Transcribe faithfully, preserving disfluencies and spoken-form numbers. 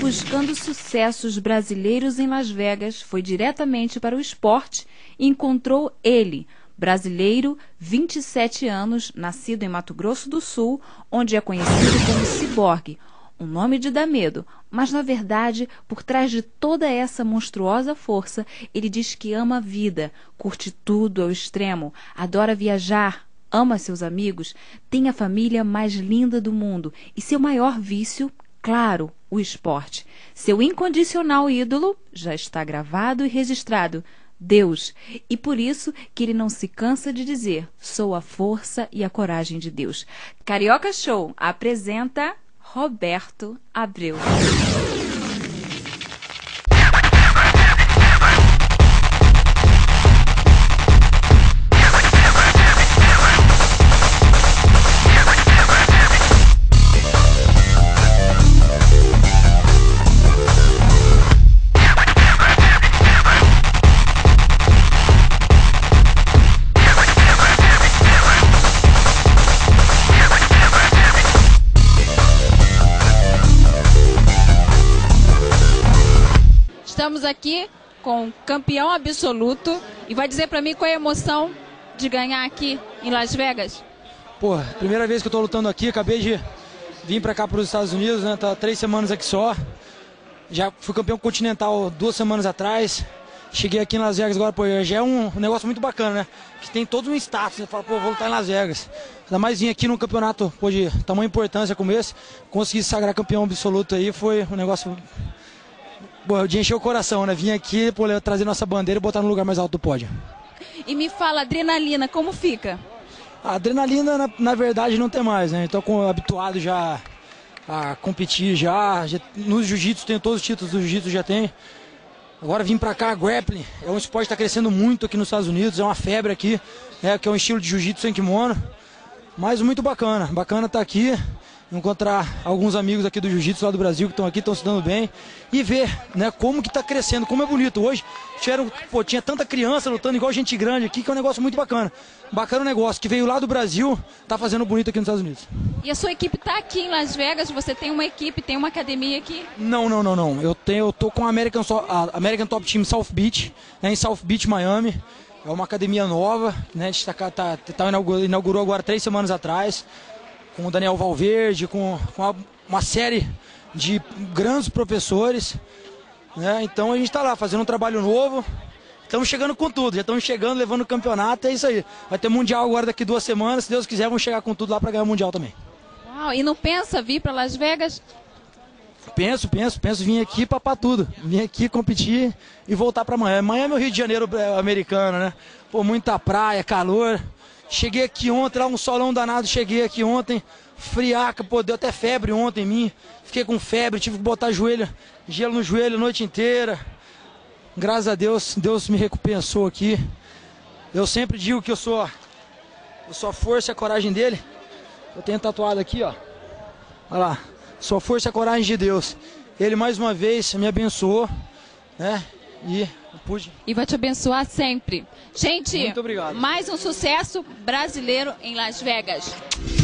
buscando sucessos brasileiros em Las Vegas, foi diretamente para o esporte e encontrou ele, brasileiro, vinte e sete anos, nascido em Mato Grosso do Sul, onde é conhecido como Ciborgue, um nome de dar medo, mas na verdade, por trás de toda essa monstruosa força, ele diz que ama a vida, curte tudo ao extremo, adora viajar, ama seus amigos, tem a família mais linda do mundo e seu maior vício, claro, o esporte. Seu incondicional ídolo já está gravado e registrado, Deus, e por isso que ele não se cansa de dizer, sou a força e a coragem de Deus. Carioca Show apresenta Roberto Abreu. Estamos aqui com o campeão absoluto e vai dizer pra mim qual é a emoção de ganhar aqui em Las Vegas? Pô, primeira vez que eu tô lutando aqui, acabei de vir pra cá pros Estados Unidos, né? Tá três semanas aqui só. Já fui campeão continental duas semanas atrás. Cheguei aqui em Las Vegas agora, pô, já é um negócio muito bacana, né? Que tem todo um status, você fala, pô, vou lutar em Las Vegas. Ainda mais vir aqui num campeonato, pô, de tamanha importância como esse, conseguir se sagrar campeão absoluto aí, foi um negócio... Pô, de encher o coração, né? Vim aqui, pô, trazer nossa bandeira e botar no lugar mais alto do pódio. E me fala, adrenalina, como fica? A adrenalina, na, na verdade, não tem mais, né? Estou habituado já a competir, já, já no jiu-jitsu, tenho todos os títulos do jiu-jitsu, já tenho. Agora vim pra cá, grappling, é um esporte que está crescendo muito aqui nos Estados Unidos, é uma febre aqui, né? Que é um estilo de jiu-jitsu sem kimono. Mas muito bacana, bacana estar aqui, encontrar alguns amigos aqui do jiu-jitsu lá do Brasil que estão aqui, estão se dando bem e ver, né, como que está crescendo, como é bonito. Hoje tiveram, pô, tinha tanta criança lutando igual gente grande aqui, que é um negócio muito bacana. Bacana o negócio, que veio lá do Brasil, tá fazendo bonito aqui nos Estados Unidos. E a sua equipe tá aqui em Las Vegas? Você tem uma equipe, tem uma academia aqui? Não, não, não, não. Eu, tenho, eu tô com a American, a American Top Team South Beach, né, em South Beach, Miami. É uma academia nova, né, a gente tá, tá, tá, inaugurou, inaugurou agora três semanas atrás, com o Daniel Valverde, com, com a, uma série de grandes professores, né? Então a gente está lá fazendo um trabalho novo, estamos chegando com tudo, já estamos chegando, levando o campeonato, é isso aí. Vai ter Mundial agora daqui duas semanas, se Deus quiser vamos chegar com tudo lá para ganhar o Mundial também. Uau, e não pensa vir para Las Vegas? Penso, penso, penso vir aqui papar tudo, vir aqui competir e voltar para Miami. Miami é o Rio de Janeiro americano, né? Pô, muita praia, calor. Cheguei aqui ontem, lá um solão danado, cheguei aqui ontem, friaca, pô, deu até febre ontem em mim. Fiquei com febre, tive que botar joelho, gelo no joelho a noite inteira. Graças a Deus, Deus me recompensou aqui. Eu sempre digo que eu sou, eu sou a força e a coragem dele. Eu tenho tatuado aqui, ó. Olha lá, sou a força e a coragem de Deus. Ele mais uma vez me abençoou, né? E pude. E vai te abençoar sempre. Gente, muito obrigado. Mais um sucesso brasileiro em Las Vegas.